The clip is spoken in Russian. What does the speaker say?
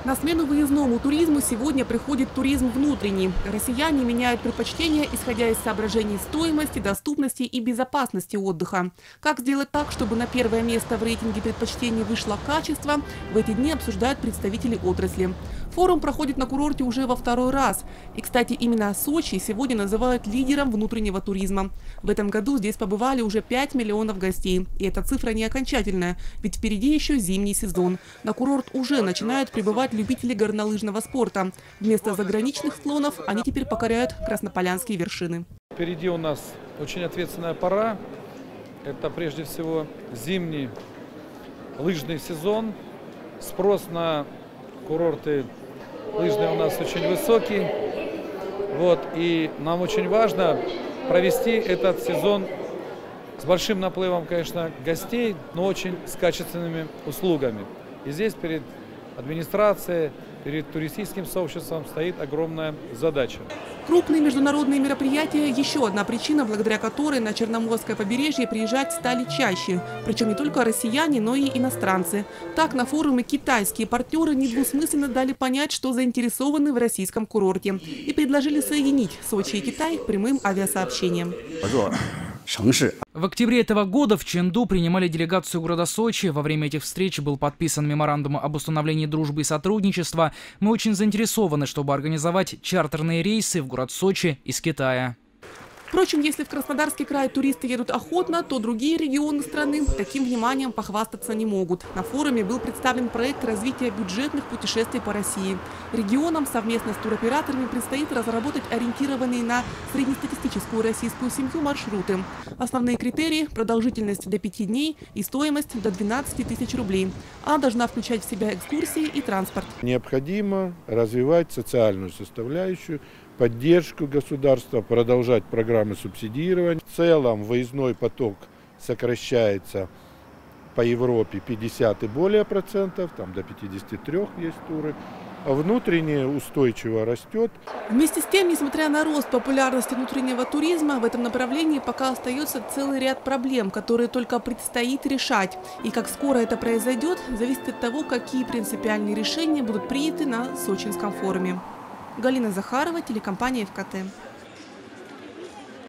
На смену выездному туризму сегодня приходит туризм внутренний. Россияне меняют предпочтения, исходя из соображений стоимости, доступности и безопасности отдыха. Как сделать так, чтобы на первое место в рейтинге предпочтений вышло качество, в эти дни обсуждают представители отрасли. Форум проходит на курорте уже во второй раз. И, кстати, именно Сочи сегодня называют лидером внутреннего туризма. В этом году здесь побывали уже 5 миллионов гостей. И эта цифра не окончательная, ведь впереди еще зимний сезон. На курорт уже начинают прибывать любители горнолыжного спорта. Вместо заграничных склонов они теперь покоряют краснополянские вершины. Впереди у нас очень ответственная пора. Это прежде всего зимний лыжный сезон. Спрос на курорты лыжные у нас очень высокий. И нам очень важно провести этот сезон с большим наплывом, конечно, гостей, но очень с качественными услугами. И здесь перед администрацией, перед туристическим сообществом стоит огромная задача. Крупные международные мероприятия – еще одна причина, благодаря которой на Черноморское побережье приезжать стали чаще. Причем не только россияне, но и иностранцы. Так, на форуме китайские партнеры недвусмысленно дали понять, что заинтересованы в российском курорте. И предложили соединить Сочи и Китай прямым авиасообщением. В октябре этого года в Чэнду принимали делегацию города Сочи. Во время этих встреч был подписан меморандум об установлении дружбы и сотрудничества. Мы очень заинтересованы, чтобы организовать чартерные рейсы в город Сочи из Китая. Впрочем, если в Краснодарский край туристы едут охотно, то другие регионы страны таким вниманием похвастаться не могут. На форуме был представлен проект развития бюджетных путешествий по России. Регионам совместно с туроператорами предстоит разработать ориентированные на среднестатистическую российскую семью маршруты. Основные критерии – продолжительность до 5 дней и стоимость до 12 тысяч рублей. Она должна включать в себя экскурсии и транспорт. Необходимо развивать социальную составляющую, поддержку государства, продолжать программы субсидирования. В целом выездной поток сокращается по Европе 50 и более процентов, там до 53 есть туры. А внутреннее устойчиво растет. Вместе с тем, несмотря на рост популярности внутреннего туризма, в этом направлении пока остается целый ряд проблем, которые только предстоит решать. И как скоро это произойдет, зависит от того, какие принципиальные решения будут приняты на Сочинском форуме. Галина Захарова, телекомпания ФКТ.